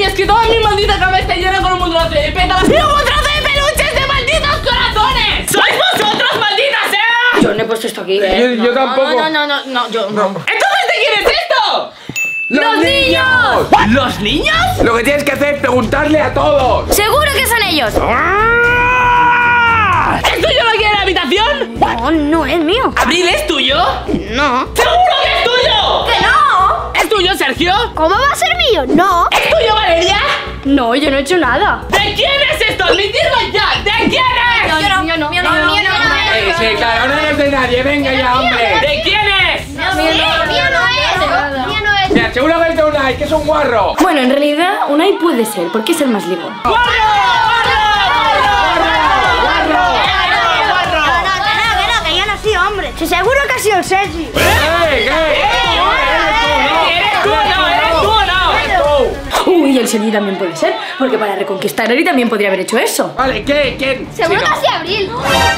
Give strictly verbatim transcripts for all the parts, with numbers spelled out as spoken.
es que toda mi maldita cama está llena con un montón de pétalas y un montón de peluches de malditos corazones. ¡Sois vosotros, maldita sea! Yo no he puesto esto aquí, ¿eh? Yo, no, yo tampoco. No, no, no, no, yo no. ¿Entonces de quién es esto? ¡Los, ¡Los niños! niños! ¿Los niños? Lo que tienes que hacer es preguntarle a todos. Seguro que son ellos. ¿Es tuyo lo que hay en la habitación? No, no es mío. ¿Abril es tuyo? No. ¡Seguro que es tuyo! ¡Que no! ¿Es tuyo, Sergio? ¿Cómo va a ser mío? No. ¿Es tuyo, Valeria? No, yo no he hecho nada. ¿De quién es esto? ¡Admitidlo ya! ¿De quién es? Yo no, mío no, mío no, mío no, mío no. Eh, sí, claro, no es de nadie. Venga ya, hombre. ¿De quién es? Mío no es. Mío no es. Mira, seguro que es de Unai, que es un guarro. Bueno, en realidad, Unai puede ser, porque es el más ligón. ¡Guarro! ¡Guarro! ¡Guarro! Si seguro que ha sido el Sergi. ¡Eh, eh! ¿Eres tú o no? ¿Eres tú o no? Uy, el Sergi también puede ser, porque para reconquistar a Eri también podría haber hecho eso. Vale, ¿qué? ¿Quién? Seguro Sí, que no. ha sido Abril.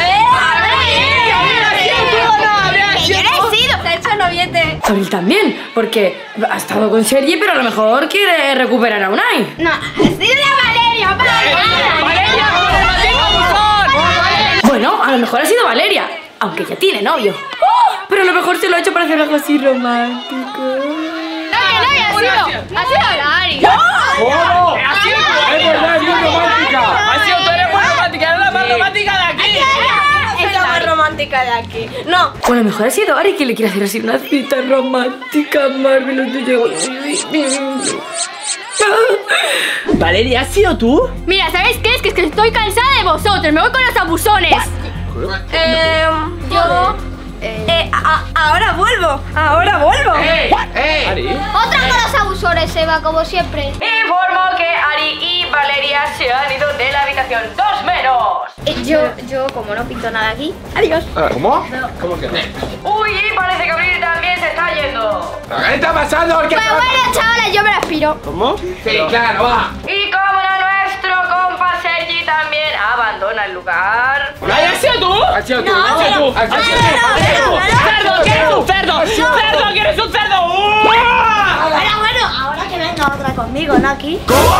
Abril también, porque ha estado con Sergi, pero a lo mejor quiere recuperar a Unai. No, ha sido la Valeria, ¡Valeria, con el maldito buzón! Bueno, a lo mejor ha sido Valeria, aunque ya tiene novio. ¡Oh! Pero a lo mejor se lo ha hecho para hacer algo así romántico. No, que no, ha sido. Ha sido Lari. ¡Oh! ¡Ha sido tú! ¡Es verdad, es muy romántica! ¡Ha sido tú! ¡Eres muy romántica! ¡Eres la más romántica de aquí! Es la más romántica de aquí. No. O a lo mejor ha sido Ari que le quiere hacer así una cita romántica, Marvel. Valeria, ¿has sido tú? Mira, ¿sabéis qué es? Que es que estoy cansada de vosotros. Me voy con los abusones. Eh, yo... Eh, a- ahora vuelvo. Ahora vuelvo. ¡Ey! ¡Ey! ¿Ari? Otra con los abusones, Eva, como siempre. Informo que Ari y Valeria se han ido de la habitación. ¡Dos menos! Yo, yo, como no pinto nada aquí. Adiós. ¿Cómo? ¿Cómo que no? Uy, y parece que Abril también se está yendo. ¿Qué está pasando? ¿Qué Pues está bueno, chavales, yo me lo aspiro. ¿Cómo? Sí, claro, va. Y como no, nuestro compa Sergi también abandona el lugar. ¿Ay, has sido tú? ¿Has sido tú? No, ¿Has sido tú? ¿Has sido tú? no, no, ¿Has sido tú? no, no, ¡Cerdo, que eres un cerdo! ¡Cerdo, que eres un cerdo! Bueno, bueno, ahora que venga otra conmigo, ¿no? Aquí.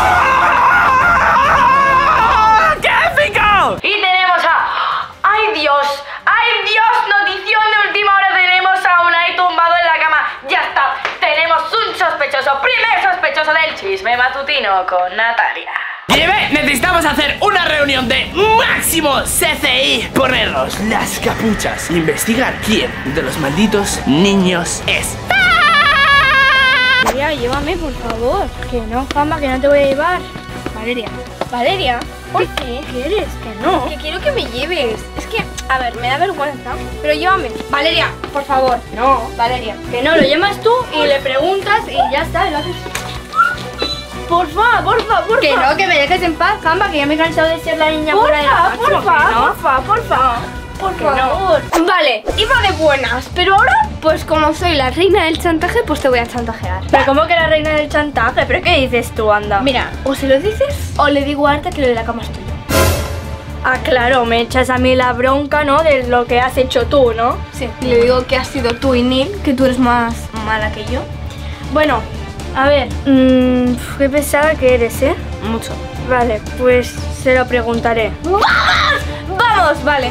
¡Qué épico! Y tenemos a... ¡Ay, Dios! ¡Ay, Dios! Notición de última hora. Tenemos a Unai tumbado en la cama. ¡Ya está! Tenemos un sospechoso. Primer sospechoso del chisme matutino con Natalia. Lleve, necesitamos hacer una reunión de máximo C C I. Ponernos las capuchas. Investigar quién de los malditos niños es. Valeria, llévame, por favor. Que no, Fama, que no te voy a llevar. Valeria. Valeria. ¿Por qué? ¿Qué quieres? Que no. Que quiero que me lleves. Es que, a ver, me da vergüenza. Pero llévame. Valeria, por favor. No, Valeria. Que no, lo llamas tú y le preguntas y ya está, y lo haces. Porfa, porfa, porfa. Que no, que me dejes en paz, Fama, que ya me he cansado de ser la niña fuera de la porfa, porfa, porfa. Por favor. Vale, iba de buenas, pero ahora, pues como soy la reina del chantaje, pues te voy a chantajear. Pero ¿cómo que la reina del chantaje? ¿Pero qué dices tú, anda? Mira, o se lo dices o le digo a Arta que lo de la cama es tuyo. Ah, claro, me echas a mí la bronca, ¿no? De lo que has hecho tú, ¿no? Sí, y le digo que has sido tú y Neil, que tú eres más mala que yo. Bueno, a ver, mmm, qué pesada que eres, ¿eh? Mucho. Vale, pues se lo preguntaré. ¡Vamos! ¡Vamos! Vale.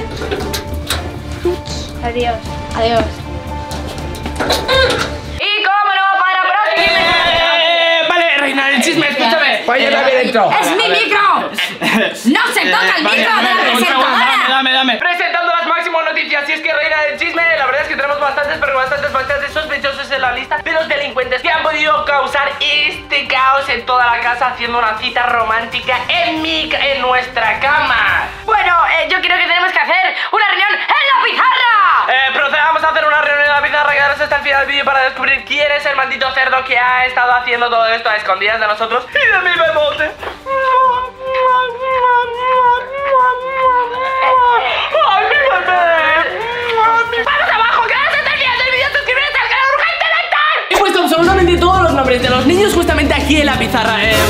Adiós. Adiós. Y cómo no, para próxima. Eh, vale, reina del chisme, escúchame. Pues yo también entro. ¡Es mi micro! ¡No se toca el micro de la presentadora! Dame, dame. Presentando las máximas noticias. Y es que reina del chisme, la verdad es que tenemos bastantes, pero bastantes, bastantes sospechosos en la lista de los delincuentes que han podido causar este caos en toda la casa haciendo una cita romántica en mi, en nuestra cama. Bueno, eh, yo creo que tenemos que hacer una reunión en la pizarra. Eh, procedamos a hacer una reunión en la pizarra. Quedaros hasta el final del vídeo para descubrir quién es el maldito cerdo que ha estado haciendo todo esto a escondidas de nosotros y de mi bemote. ¡Ay, mi bebé! ¡Vamos abajo! ¡Que no se termine el vídeo! ¡Suscríbete al canal urgentemente! He puesto absolutamente todos los nombres de los niños justamente aquí en la pizarra. Eh.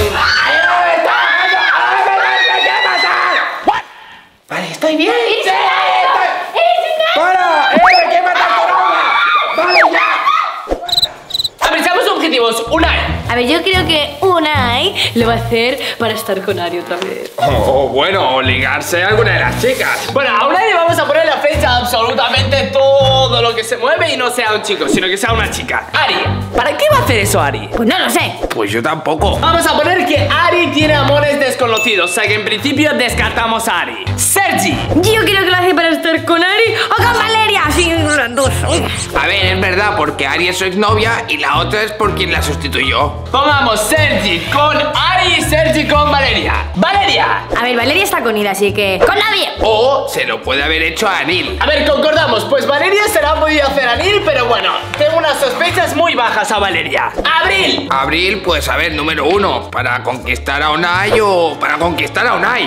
Vale, estoy bien. ¡Sí! Estoy... ¡Para! ¡Eh! ¿Qué matas con agua? ¡Vale, ya! A ver, seamos objetivos. Unai. A ver, yo creo que Unai Unai lo va a hacer para estar con Ari otra vez. O oh, bueno, o ligarse a alguna de las chicas. Bueno, a Unai le vamos a poner la fecha absolutamente todo lo que se mueve y no sea un chico, sino que sea una chica. Ari, ¿para qué va a hacer eso Ari? Pues no lo sé. Pues yo tampoco. Vamos a poner que Ari tiene amores desconocidos, o sea que en principio descartamos a Ari. Sergi. Yo creo que lo hace para estar con Ari o con Valeria. Así, las dos. A ver, es verdad, porque Ari es su exnovia y la otra es por quien la sustituyó. Pongamos Sergi con Ari y Sergi con Valeria. Valeria. A ver, Valeria está con Ida, así que con nadie. O se lo puede haber hecho a Anil. A ver, concordamos, pues Valeria se la ha podido hacer a Anil, pero bueno, tengo unas sospechas muy bajas a Valeria. Abril. Abril, pues a ver, número uno, para conquistar a Unai o para conquistar a Unai.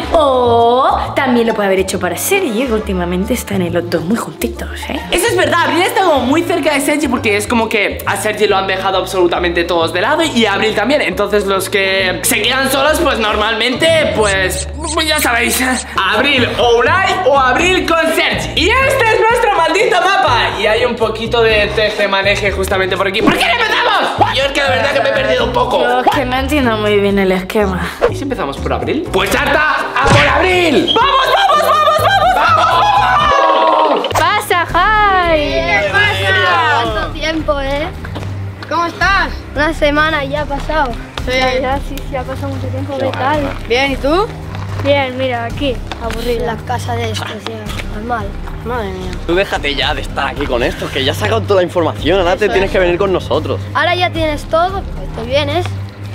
O también lo puede haber hecho para Sergi, que últimamente están los dos muy juntitos, ¿eh? Eso es verdad, Abril está como muy cerca de Sergi porque es como que a Sergi lo han dejado absolutamente todos de lado y a Abril también. Entonces los que se quedan solos, pues normalmente, pues, pues ya sabéis, Abril o Unai o Abril con Sergi. Y este es nuestro maldito mapa. Y hay un poquito de tejemaneje justamente por aquí. ¿Por qué no empezamos? Yo es que de verdad que me he perdido un poco. Yo es que no entiendo muy bien el esquema. ¿Y si empezamos por Abril? Pues harta, a por Abril. ¡Vamos, vamos, vamos, vamos! ¡Vamos! Pasa, Jai. ¿Qué pasa? ¿Cuánto tiempo, eh? ¿Cómo estás? Una semana ya ha pasado. Sí, ya, sí, sí, ha pasado mucho tiempo. ¿Qué tal? Bien, ¿y tú? Bien, mira, aquí, aburrida. La casa de estos, ya, normal. Madre mía. Tú déjate ya de estar aquí con esto, que ya has sacado toda la información, ahora te Eso tienes es. que venir con nosotros. Ahora ya tienes todo, pues te vienes.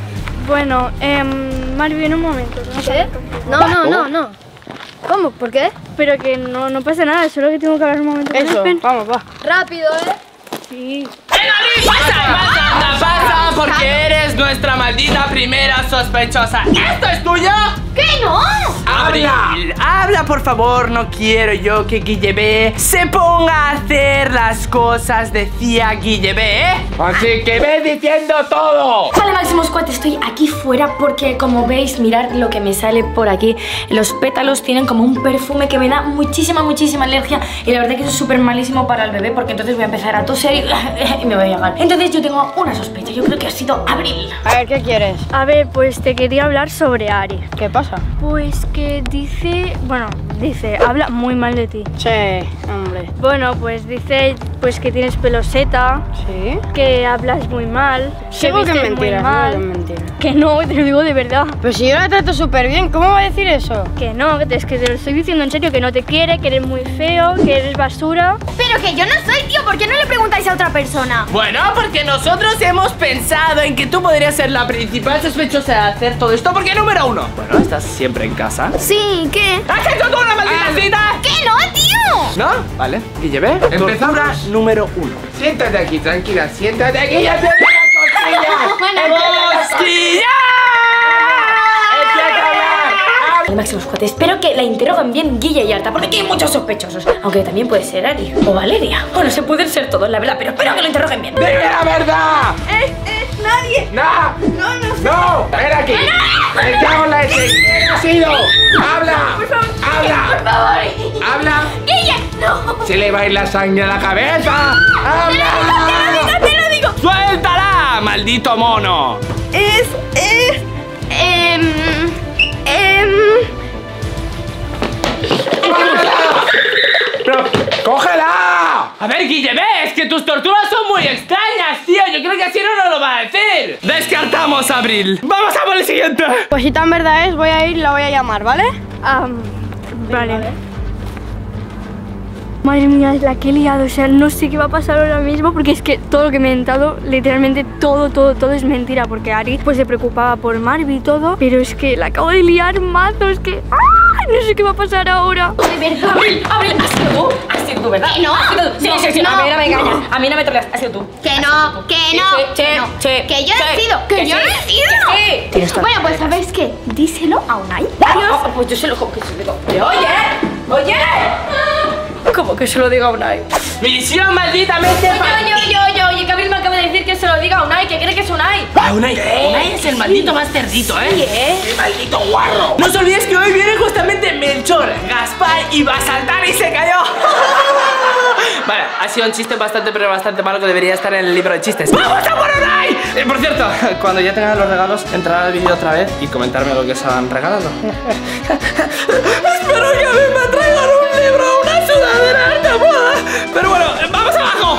Bueno, eh, Marvin, un momento. ¿no? ¿Qué? No, no, no, no. ¿Cómo? ¿Por qué? Pero que no, no pasa nada, solo que tengo que hablar un momento con Eso, Espen. vamos, va. Rápido, ¿eh? Sí. ¡Venga, Abril, pasa! ¡Pasa, anda, pasa! Porque eres nuestra maldita primera sospechosa. ¿Esto es tuyo? ¿Qué no? Abril, habla por favor, no quiero yo que Guille B se ponga a hacer las cosas, decía Guille B, ¿eh? Así que ve diciendo todo. Vale, Máximos Cuates, estoy aquí fuera porque, como veis, mirad lo que me sale por aquí. Los pétalos tienen como un perfume que me da muchísima, muchísima alergia. Y la verdad que eso es súper malísimo para el bebé, porque entonces voy a empezar a toser y, y me voy a llegar. Entonces yo tengo una sospecha, yo creo que ha sido Abril. A ver, ¿qué quieres? A ver, pues te quería hablar sobre Ari. ¿Qué pasa? Pues que dice, bueno, dice, habla muy mal de ti. Sí, hombre. Bueno, pues dice, pues que tienes peloseta, ¿Sí? que hablas muy mal, Seguro que es vistes muy mentira, mal. seguro que es mentira. Que no, te lo digo de verdad. Pero si yo la trato súper bien, ¿cómo va a decir eso? Que no, es que te lo estoy diciendo en serio, que no te quiere, que eres muy feo, que eres basura. Pero que yo no soy, tío, ¿por qué no le preguntáis a otra persona? Bueno, porque nosotros hemos pensado en que tú podrías ser la principal sospechosa de hacer todo esto. Porque número uno, bueno, estás siempre en casa. Sí, ¿qué? ¿Has hecho tú una maldita cita? ¿Qué no, tío? ¿No? Vale, Guille B, Empezamos. tortura número uno. Siéntate aquí, tranquila, siéntate aquí. Ya te la cosilla. ¡Cosquilla! Empieza a hablar. Vale, Máximos Cuates, espero que la interroguen bien Guille y Arta, porque aquí hay muchos sospechosos. Aunque también puede ser Ari o Valeria. Bueno, se pueden ser todos, la verdad, pero espero que lo interroguen bien. Dime la verdad. Es, es nadie. No. No, no sé. No. Ven aquí. Me cago en la leche. ¿Quién ha sido? Habla. Por favor, Habla. por favor. Habla. Guille, no. Se le va a ir la sangre a la cabeza. Habla. Te lo digo. ¡Suéltala, maldito mono! Es, es, em, em, Pero, ¡cógela! A ver, Guille B, es que tus torturas son muy extrañas, tío. Yo creo que así no nos lo va a decir. Descartamos a Abril. Vamos a por el siguiente. Pues si tan verdad es, voy a ir y la voy a llamar, ¿vale? am, vale. Madre mía, es la que he liado, o sea, no sé qué va a pasar ahora mismo porque es que todo lo que me he inventado, literalmente todo, todo, todo es mentira porque Ari pues se preocupaba por Marvi y todo, pero es que la acabo de liar mazo, es que ¡ah! No sé qué va a pasar ahora. De verdad, Abril, Abril, has sido tú, has sido tú, ¿verdad? Que no. Has sido tú. Sí, sí, sí, No. a mí no me engañas, a mí no me troleas, has sido tú. Que no, que no, Sí, que no. sí, Que yo no he sí, sido, que yo no he sido. Sí. Tienes toda Bueno, la pues razón. ¿sabéis qué? Díselo a Unai. Ah, pues yo se lo que se lo digo. Pero oye, oye. ¿Cómo que se lo diga a Unai? Misión malditamente Oye, oye, oye, oye, oye, que Abril me acaba de decir que se lo diga a Unai, que cree que es Unai. Ah, Unai, Unai es el maldito más cerdito, ¿eh? Sí, ¿eh? ¡Qué maldito guarro! No os olvidéis que hoy viene justamente Melchor, Gaspar y va a saltar y se cayó. Vale, ha sido un chiste bastante, pero bastante malo que debería estar en el libro de chistes. ¡Vamos a por Unai! Eh, por cierto, cuando ya tengan los regalos, entrar al vídeo otra vez y comentarme lo que os han regalado. Espero que a mí me traigan un libro, una sudadera de moda. Pero bueno, ¡vamos abajo!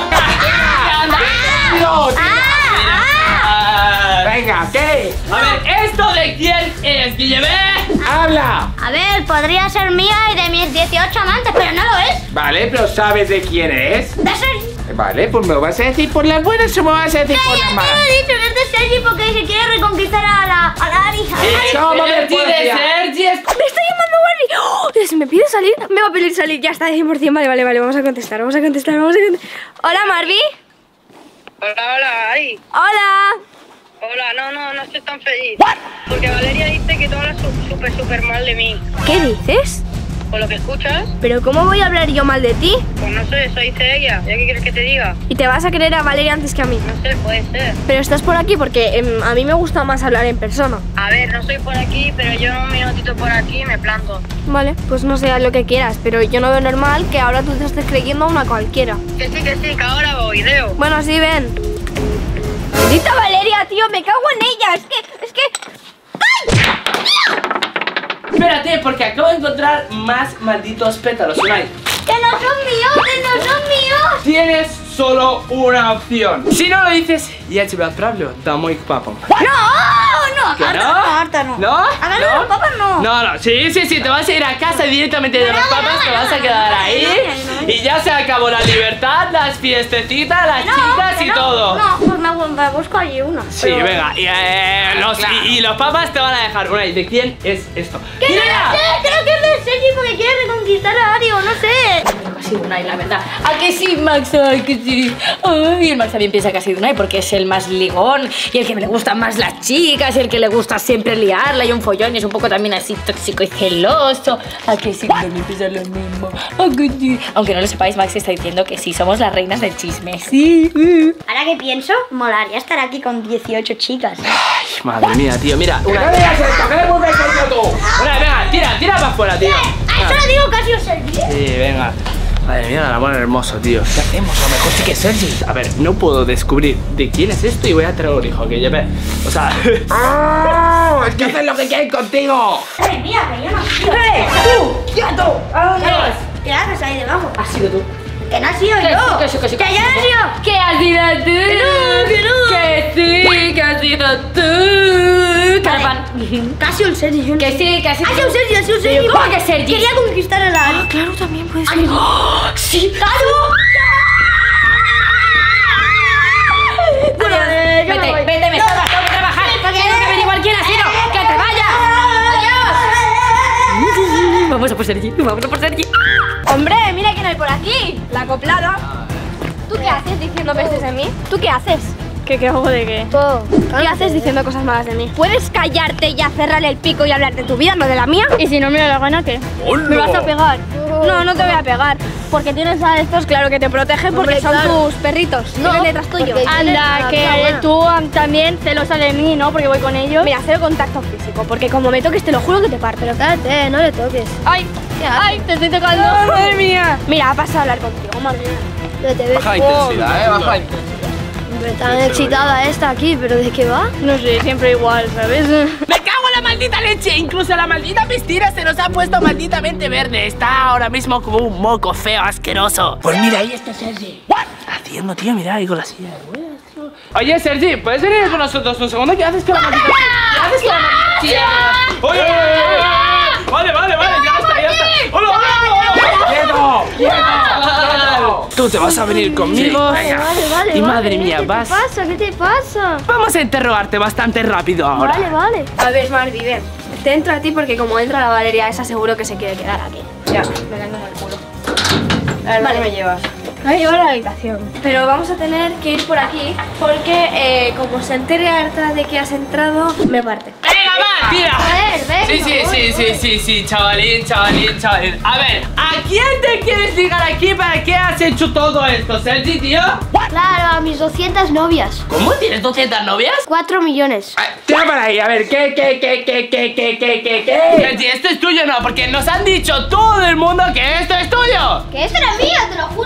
Venga, ¿qué? A ver, ¿esto de quién es, Guillemé? ¡Habla! A ver, podría ser mía y de mis dieciocho amantes, pero no lo es. Vale, pero ¿sabes de quién es? De Sergi. Vale, pues me lo vas a decir por las buenas o me vas a decir por las Ya malas. te lo he dicho, que es de Sergi porque se quiere reconquistar a la, a la Ari. ¿Cómo me Sergi de decía? Sergi es... ¡Me está llamando Barbie! ¡Oh! Si me pide salir, me va a pedir salir. Ya está, cien por cien. Vale, vale, vale. Vamos a contestar, vamos a contestar, vamos a contestar. Hola, Marvi. Hola, hola, Ari. Hola. Hola, no, no, no estoy tan feliz. Porque Valeria dice que tú hablas su- súper, súper mal de mí. ¿Qué dices? ¿Por lo que escuchas? ¿Pero cómo voy a hablar yo mal de ti? Pues no sé, eso dice ella. ¿Ya qué quieres que te diga? Y te vas a querer a Valeria antes que a mí. No sé, puede ser. Pero estás por aquí porque em, a mí me gusta más hablar en persona. A ver, no soy por aquí, pero yo un minutito por aquí y me planto. Vale, pues no sé, haz lo que quieras, pero yo no veo normal que ahora tú te estés creyendo a una cualquiera. Que sí, que sí, que ahora voy, Leo. Bueno, sí, ven. Maldita Valeria, tío, me cago en ella. Es que, es que... Espérate, porque acabo de encontrar más malditos pétalos, Unai. ¡Que no son míos, que no son míos! Tienes solo una opción. Si no lo dices, ja ci бъдат правлю домой к папам. ¡No! ¡No! ¿Que Harta no? no, harta no. ¿No? A ver, ¿No? los papas no. No, no, sí, sí, sí, te vas a ir a casa directamente de No, los no, papas, no, te no, vas a no, quedar no, no, ahí no, no, no. y ya se acabó la libertad, las fiestecitas, las No, chicas que y no, todo. No, pues me, me busco allí una. Sí, pero- venga, y, eh, los, y, y los papas te van a dejar. Unai, ¿de quién es esto? Que no ¡Mira! lo sé, creo que es de Sergi porque quiere reconquistar a Ari o no sé. Creo que ha sido Unai, la verdad. ¿A que sí, Max? Ay, que sí. Ay, el Max también piensa que ha sido Unai porque es el más ligón y el que le gustan más las chicas y el que le gusta siempre liarla y un follón y es un poco también así tóxico y celoso. ¿A que sí? También piensa lo mismo. ¿A que sí? Aunque no lo sepáis, Max está diciendo que sí, somos las reinas del chisme. Sí. Ahora que pienso, molaría estar aquí con dieciocho chicas. Ay, madre mía, tío, mira. ¡Que no Una, digas esto! ¡Que eres muy pequeño tú! una, venga, tira, tira para afuera, tío. ¡Ah, eso lo digo casi a Sergi! Sí, venga. Madre mía, el amor hermoso, tío. ¿Qué hacemos? A lo mejor sí que es Sergi. A ver, no puedo descubrir de quién es esto y voy a traer un hijo que lleve. O sea. ¡Oh! ¡Es que hacen lo que quieren contigo! ¡Eh, mira, que yo no quiero! ¡Eh, tú! ¡Quieto! ¿A dónde ¿Qué? vas? ¿Qué haces ahí debajo? Has sido tú. ¡Que no has sido Que yo! sí, que sí, que sí, ¡Que que yo no he sí. sido! ¿Qué has sido tú? Que no, que no. Que sí, que has sido tú. Carapán. Casi un Sergi. yo no- Que sí, que has sido Ha sido un Sergi, ha sido un Sergi. ¿Cómo que Sergi? Quería conquistar a la Ari. Claro, también puedes Ay, ¡Sí! ¡Claro! Bueno, eh, yo me Vete, voy. vete, me No. estabas, tengo que trabajar. porque- Tengo que averiguar quién ha sido. ¡Que te vayas! ¡Adiós! Vamos a por Sergi, vamos a por Sergi. Hombre, mira quién hay por aquí. La acoplada. ¿Tú qué haces diciendo pestes de mí? ¿Tú qué haces? ¿Qué, qué hago de qué? Todo. ¿Qué haces diciendo cosas malas de mí? ¿Puedes callarte y ya cerrar el pico y hablar de tu vida, no de la mía? ¿Y si no me da la gana qué? ¿Me vas a pegar? No, no te voy a pegar. Porque tienes a estos, claro, que te protegen porque Hombre, son claro. tus perritos. No, Viven detrás tuyo. porque- Anda, que Ah, bueno. tú am, también celosa de mí, ¿no? Porque voy con ellos. Mira, cero contacto físico, porque como me toques te lo juro que te parto. Pero cállate, no le toques. ¡Ay! ¿Qué haces? ¡Ay! ¡Te estoy tocando! ¡Madre mía! Mira, ha pasado a hablar contigo, madre mía. Pero te ves Baja intensidad, eh, baja intensidad. hombre, tan excitada esta aquí, pero ¿de qué va? No sé, siempre igual, ¿sabes? ¡Me cago en la maldita leche! Incluso la maldita piscina se nos ha puesto malditamente verde. Está ahora mismo como un moco feo, asqueroso. Pues mira, ahí está Sergi. ¿Qué está haciendo, tío? Mira ahí con la silla de ruedas, tío. Oye, Sergi, ¿puedes venir con nosotros un segundo? ¿Qué haces con la maldita ¿Qué haces con la maldita silla de ruedas? ¡Oye, oye, oye, oye! Vale, vale, vale, ya está, ya está. ¡Hola, hola, hola! ¡Quieto! ¡Quieto! Tú te vas a venir conmigo. Vale, vale, Y vale. madre mía, ¿Qué vas. te pasa? ¿Qué te pasa? Vamos a interrogarte bastante rápido ahora. Vale, vale. A ver, Marvi, ven. Te entro a ti porque como entra la Valeria esa seguro que se quiere quedar aquí. Ya, me la como el culo. A ver, Vale. me llevas. Me voy a llevar a la habitación. Pero vamos a tener que ir por aquí porque eh, como se entere harta de que has entrado, me parte. ¡Venga, va, tira! A ver, venga. Sí, sí, sí, sí, sí, sí, chavalín, chavalín, chavalín. A ver, ¿a quién te quieres ligar aquí? ¿Para qué has hecho todo esto, Sergi, tío? Claro, a mis doscientas novias. ¿Cómo? ¿Tienes doscientas novias? Cuatro millones. Ah, tira para ahí, a ver, ¿qué, qué, qué, qué, qué, qué, qué, qué, qué? Sergi, esto es tuyo, no, porque nos han dicho todo el mundo que esto es tuyo. Que esto era mío, te lo juro por mi vida.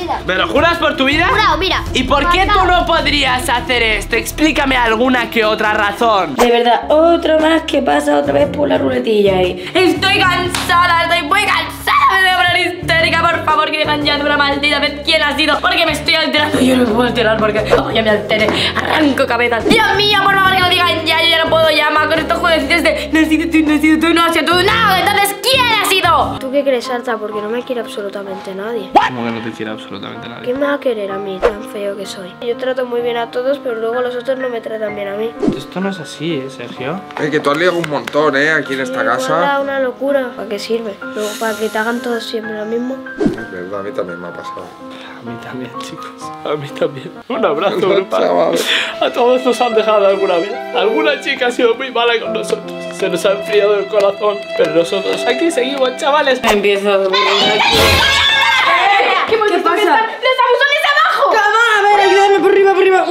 vida. ¿Me lo juras por tu vida? Jurado, mira. ¿Y por qué tú no podrías hacer esto? Explícame alguna que otra razón. De verdad, otro más que pasa otra vez por la ruletilla ahí. Estoy cansada, estoy muy cansada. Me voy a poner histérica, por favor, que dejan ya de una maldita vez quién ha sido. Porque me estoy alterando. Yo no me puedo alterar porque oh, ya me alteré. Arranco cabezas. Dios mío, por favor, que lo digan ya. Yo ya no puedo llamar con estos jueguecitos de no has sido tú, no has sido tú, no has sido tú. No, entonces, ¿quién ha sido? ¿Tú qué crees, Arta? Porque no me quiere absolutamente nadie. ¿Cómo que no te quiere absolutamente nadie? ¿Quién me va a querer a mí, tan feo que soy? Yo trato muy bien a todos, pero luego los otros no me tratan bien a mí. Esto no es así, ¿eh, Sergio? Es que tú has liado un montón, ¿eh? Aquí en esta Sí, casa. igual, una locura. ¿Para qué sirve? Luego, ¿para que te hagan todos siempre lo mismo? Es verdad, a mí también me ha pasado. A mí también, chicos. A mí también. Un abrazo, No, grupal. chaval. A todos nos han dejado alguna vez. Alguna chica ha sido muy mala con nosotros. Se nos ha enfriado el corazón. Pero nosotros aquí seguimos, chavales. Empiezo a aburrir aquí. ¿Qué, ¿Qué pasa? ¡Los abusones abajo! A ver, ayúdame por arriba, por arriba.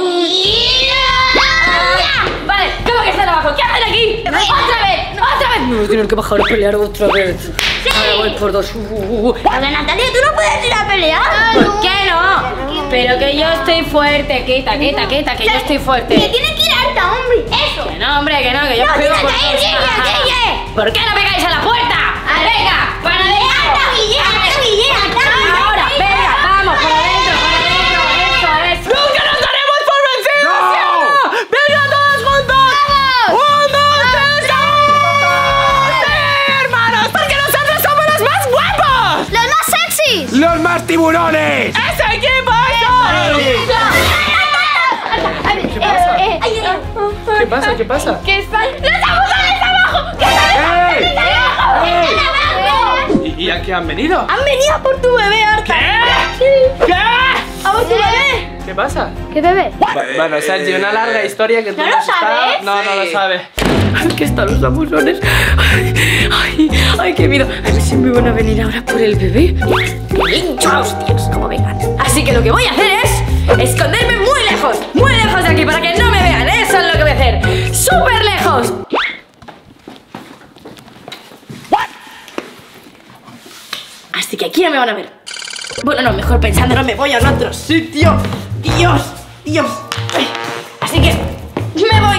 Vale, ¿cómo que están abajo? ¿Qué hacen aquí? ¡Otra vez! ¡Otra vez! No voy a tener que bajar a pelear otra vez. Ahora voy por dos. Uh, uh, uh. A ver, Natalia, tú no puedes ir a pelear. ¿Por qué no? Pero que yo estoy fuerte. Quita, quita, quita, que yo estoy Que fuerte. tiene que ir Arta, hombre. Eso. Que no, hombre, que no, que yo No, pego tienes por que ir, todos. Guille, Guille. ¿Por qué no pegáis a la puerta? ¡Venga! ¡Para adentro! Arta, Guille, Arta, Guille, Arta, Guille. Ahora, venga, vamos, para adentro, para adentro. Eso, eso. ¡Nunca nos daremos por vencidos! ¡No! ¡Venga todos juntos! ¡Vamos! ¡Un, dos, tres, ¡vamos! ¡Sí, hermanos! ¡Porque nosotros somos los más guapos! ¡Los más sexys! ¡Los más tiburones! ¡Ese equipo, eso! ¿Qué pasa? ¿Qué pasa? ¿Qué están? ¡Los abusones abajo! ¿Qué están? ¡Ey! ¡Están abajo! ¿Y, y a qué han venido? ¡Han venido por tu bebé, Arta! ¿Qué? ¿Qué? ¡A por tu bebé! ¿Qué pasa? ¿Qué bebé? Bueno, Sergio, una larga historia que tú ¿No no lo has estado- sabes? No, no lo sabe. Aquí están los abusones. Ay, ay, ay, qué miedo. A ver si me van a venir ahora por el bebé. Lincho a hostias, como vengan. Así que lo que voy a hacer es esconderme muy lejos, muy lejos de aquí para que no me vean. Eso es lo que voy a hacer. ¡Súper lejos! Así que aquí no me van a ver. Bueno, no, mejor pensándolo, me voy a un otro sitio. Dios, Dios. Ay, así que me voy.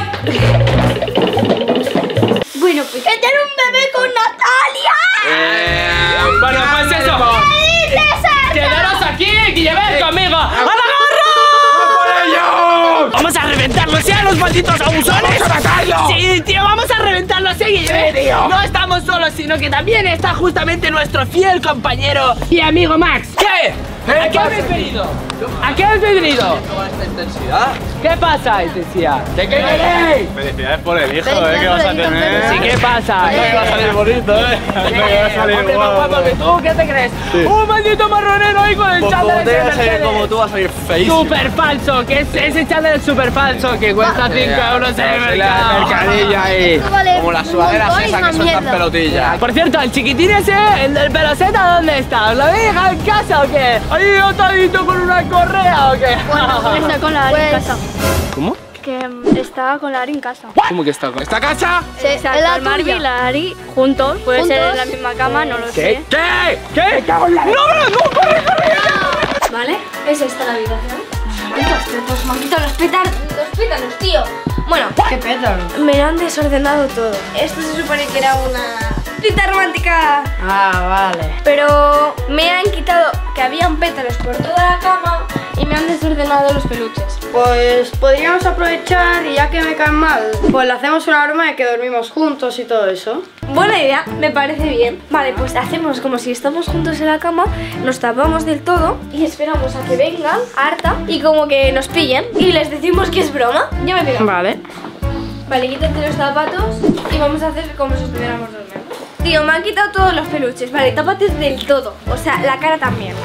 Bueno, pues que tiene un bebé con Natalia. Eh, bueno, pues eso. ¿Qué dices, Arta? Quedaros aquí y llevad conmigo. ¡A la ¡Por ellos! ¡Vamos a reventarlos ya, los malditos abusones! ¡Vamos a matarlos! Sí, tío, vamos a reventarlos, sí, Guille. Sí, tío. No estamos solos, sino que también está justamente nuestro fiel compañero y amigo Max. ¿Qué? ¿A qué habéis venido? ¿A qué habéis venido? esta intensidad? ¿Qué pasa, intensidad? ¿De qué queréis? Felicidades por el hijo, Felicidades ¿eh? ¿Qué vas a por el hijo, tener? ¿verdad? Sí, ¿qué pasa? Que va a salir bonito, ¿eh? Que va a salir Hombre, más guapo. guapo que tú, ¿qué te crees? Un maldito marronero ahí con el Pues chándal como ese te vas a salir Mercedes. como tú, vas a salir feísimo. Super falso, que es ese chándal es super falso que cuesta cinco euros en el mercado. mercadilla ahí. Esto vale Como las un sudaderas montón y esas una que sueltan mierda. pelotillas. Por cierto, el chiquitín ese, el del peloseta, ¿dónde está? ¿Os lo habéis dejado en casa o qué? ¿Ahí atadito con una correa o qué? Está con la Ari en casa. ¿Cómo? Que mm, estaba con la Ari en casa. ¿Cómo que está con esta casa? Sí, o sea, es la el Marvi tuya. y la Ari juntos. Puede ser en la misma cama, no lo sé. ¿Qué? ¿Qué? ¡No, no, no! ¡Corre, corre! ¿Vale? Es esta la habitación. Estos tetos me han quitado los pétalos. Los pétalos, tío. Bueno, ¿Qué pétalos? me lo han desordenado todo. Esto se supone que era una cita romántica. Ah, vale. Pero me han quitado que habían pétalos por toda la cama y me han desordenado los peluches. Pues podríamos aprovechar y ya que me caen mal, pues le hacemos una broma de que dormimos juntos y todo eso. Buena idea, me parece bien. Vale, pues hacemos como si estamos juntos en la cama, nos tapamos del todo y esperamos a que vengan Arta y como que nos pillen y les decimos que es broma. Yo me pego. Vale. Vale, quítate los zapatos y vamos a hacer como si estuviéramos durmiendo. Tío, me han quitado todos los peluches. Vale, tápate del todo. O sea, la cara también.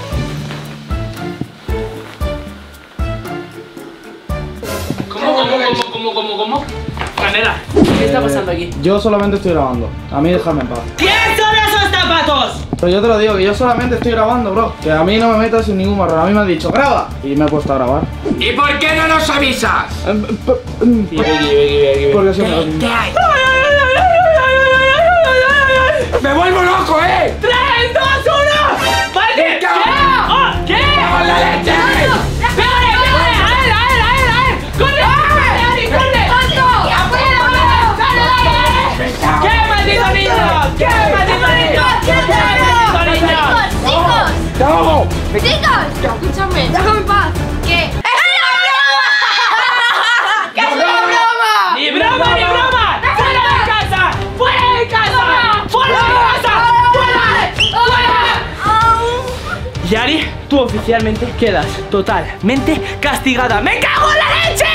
¿Cómo, cómo, cómo, cómo, cómo, cómo? Manera, ¿qué está pasando aquí? Yo solamente estoy grabando. A mí déjame en paz. ¿Quién son esos zapatos? Pero yo te lo digo, que yo solamente estoy grabando, bro. Que a mí no me metas sin ningún marrón. A mí me han dicho, graba. Y me he puesto a grabar. ¿Y por qué no nos avisas? Em, p- em, Porque siempre lo mismo. ¡Me vuelvo loco, eh! ¡tres, dos, uno! ¡Vale! ¿Qué? ¡Venga! ¡Oh! ¿Qué? ¡Vale! la leche! ¡Pégale, pégale! ¡A él, a él, a él, a él! ¡Corre, corre, Ari, corre! ¡Dale, dale! ¡Qué maldito niño! ¡Qué maldito niño! ¡Qué maldito niño! ¡Chicos! ¡Vamos! ¡Chicos! Escúchame. Déjame en paz. ¿Qué? ¡Es una broma! ¡Que es una broma! ¡Ni broma, ni broma! ¡Fuera de casa! ¡Fuera de casa! ¡Fuera de casa! ¡Fuera! ¡Fuera! Y Ari, tú oficialmente quedas totalmente castigada. ¡Me cago en la leche!